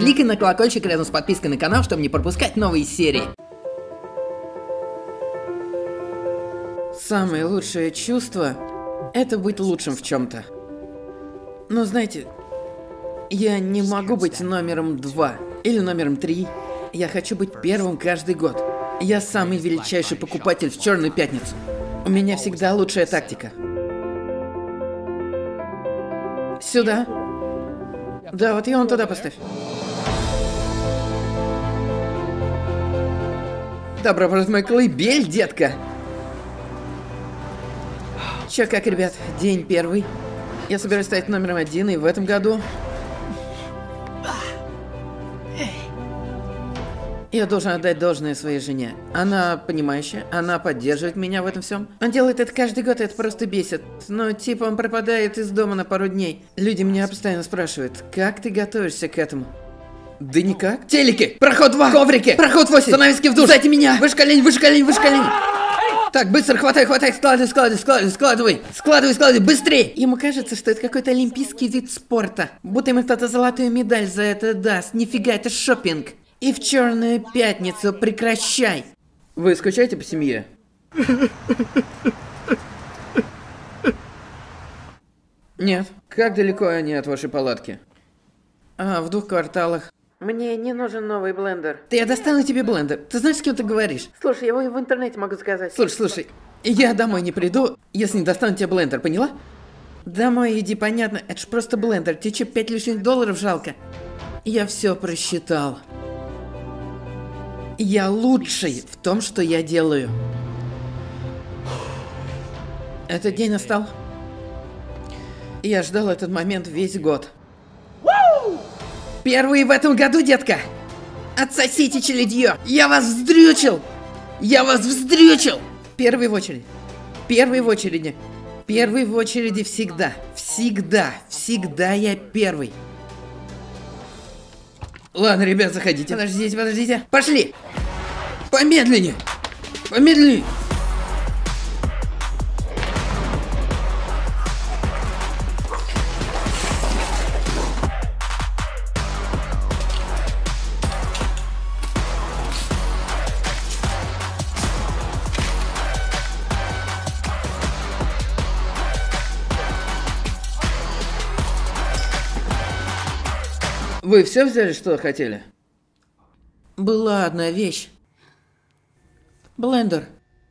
Кликай на колокольчик рядом с подпиской на канал, чтобы не пропускать новые серии. Самое лучшее чувство – это быть лучшим в чем-то. Но знаете, я не могу быть номером 2 или номером 3. Я хочу быть первым каждый год. Я самый величайший покупатель в Черную пятницу. У меня всегда лучшая тактика. Сюда. Да, вот и он туда поставь. Добро пожаловать в мою колыбель, детка. Чё, как, ребят, день первый. Я собираюсь стать номером 1 и в этом году. Я должен отдать должное своей жене. Она понимающая, она поддерживает меня в этом всем. Он делает это каждый год, и это просто бесит. Но типа он пропадает из дома на пару дней. Люди меня постоянно спрашивают, как ты готовишься к этому? Да никак. Телеки! Проход 2! Коврики! Проход 8! Занавески в душ! Сзади меня! Выше колени, выше колени, выше колени! Так, быстро хватай, складывай, быстрее! Ему кажется, что это какой-то олимпийский вид спорта. Будто ему кто-то золотую медаль за это даст. Нифига, это шопинг. И в Черную пятницу прекращай. Вы скучаете по семье? Нет. Как далеко они от вашей палатки? В 2 кварталах. Мне не нужен новый блендер. Да я достану тебе блендер. Ты знаешь, с кем ты говоришь? Слушай, я его в интернете могу заказать. Слушай, я домой не приду, если не достану тебе блендер, поняла? Домой иди, понятно, это ж просто блендер. Тебе че, 5 лишних долларов жалко? Я все просчитал. Я лучший в том, что я делаю. Этот день настал. Я ждал этот момент весь год. Первый в этом году, детка! Отсосите челядье! Я вас вздрючил! Я вас вздрючил! Первый в очередь. Первый в очереди. Первый в очереди всегда. Всегда я первый. Ладно, ребят, заходите. Подождите. Пошли! Помедленнее! Вы все взяли, что хотели? Была одна вещь. Блендер.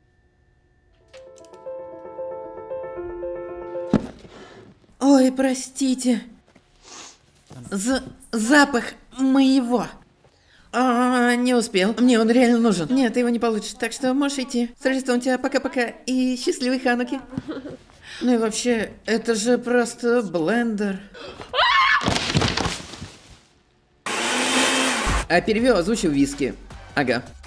Ой, простите. Запах моего. Не успел. Мне он реально нужен. Нет, ты его не получишь, так что можешь идти. С Рождеством тебя, пока-пока. И счастливой Хануки. Ну и вообще, это же просто блендер. А перевел, озвучил виски. Ага.